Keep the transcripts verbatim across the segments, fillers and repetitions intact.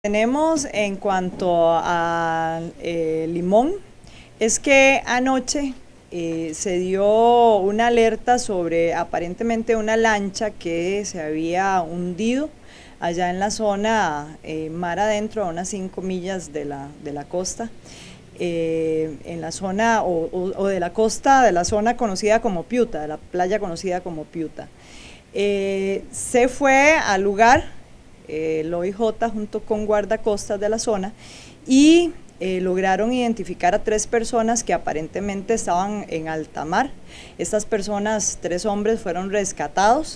Tenemos en cuanto a eh, Limón, es que anoche eh, se dio una alerta sobre aparentemente una lancha que se había hundido allá en la zona eh, mar adentro, a unas cinco millas de la, de la costa, eh, en la zona o, o, o de la costa de la zona conocida como Piuta, de la playa conocida como Piuta. Eh, se fue al lugar Eh, el O I J junto con guardacostas de la zona y eh, lograron identificar a tres personas que aparentemente estaban en alta mar. Estas personas, tres hombres, fueron rescatados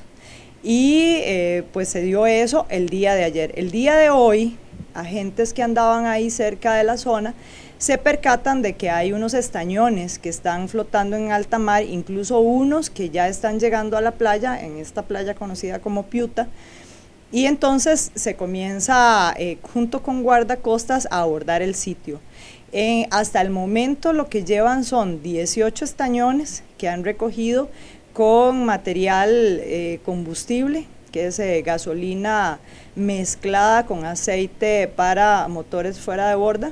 y eh, pues se dio eso el día de ayer. El día de hoy, agentes que andaban ahí cerca de la zona se percatan de que hay unos estañones que están flotando en alta mar, incluso unos que ya están llegando a la playa, en esta playa conocida como Piuta. Y entonces se comienza eh, junto con guardacostas a abordar el sitio. Eh, hasta el momento lo que llevan son dieciocho estañones que han recogido con material eh, combustible, que es eh, gasolina mezclada con aceite para motores fuera de borda.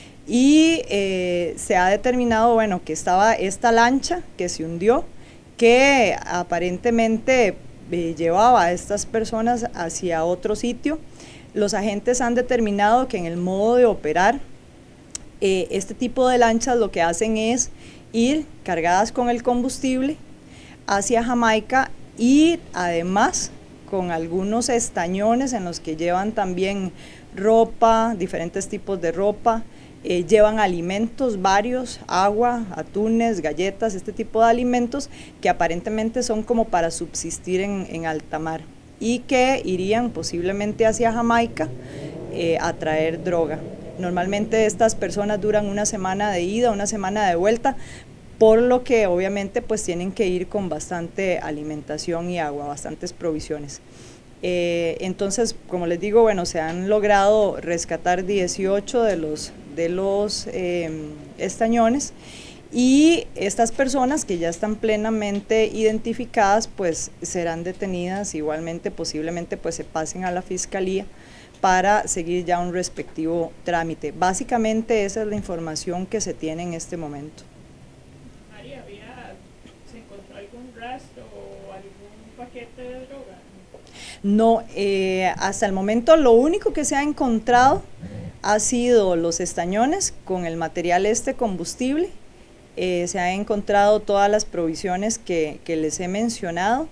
Y eh, se ha determinado, bueno, que estaba esta lancha que se hundió, que aparentemente Eh, llevaba a estas personas hacia otro sitio. Los agentes han determinado que en el modo de operar eh, este tipo de lanchas lo que hacen es ir cargadas con el combustible hacia Jamaica y además con algunos estañones en los que llevan también ropa, diferentes tipos de ropa, eh, llevan alimentos varios, agua, atunes, galletas, este tipo de alimentos que aparentemente son como para subsistir en, en alta mar y que irían posiblemente hacia Jamaica eh, a traer droga. Normalmente estas personas duran una semana de ida, una semana de vuelta, por lo que obviamente pues tienen que ir con bastante alimentación y agua, bastantes provisiones. Eh, entonces, como les digo, bueno, se han logrado rescatar dieciocho de los, de los eh, estañones y estas personas que ya están plenamente identificadas pues serán detenidas igualmente, posiblemente pues se pasen a la fiscalía para seguir ya un respectivo trámite. Básicamente esa es la información que se tiene en este momento. María, ¿había, ¿se encontró algún rastro o algún paquete de droga? No, eh, hasta el momento lo único que se ha encontrado ha sido los estañones con el material este combustible, eh, se han encontrado todas las provisiones que, que les he mencionado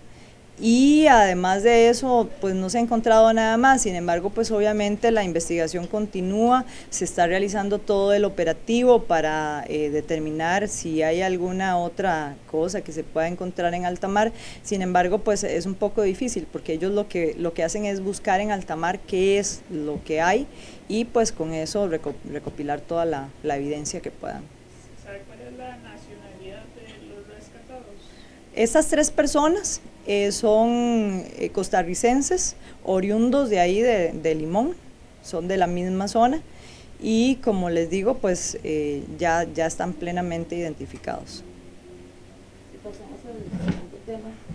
y además de eso pues no se ha encontrado nada más. Sin embargo pues obviamente la investigación continúa, se está realizando todo el operativo para eh, determinar si hay alguna otra cosa que se pueda encontrar en alta mar. Sin embargo pues es un poco difícil porque ellos lo que, lo que hacen es buscar en alta mar qué es lo que hay y pues con eso recopilar toda la, la evidencia que puedan. ¿Sabe cuál es la nacionalidad de los rescatados? Estas tres personas eh, son eh, costarricenses, oriundos de ahí de, de Limón, son de la misma zona y como les digo pues eh, ya, ya están plenamente identificados. Si pasamos al siguiente tema.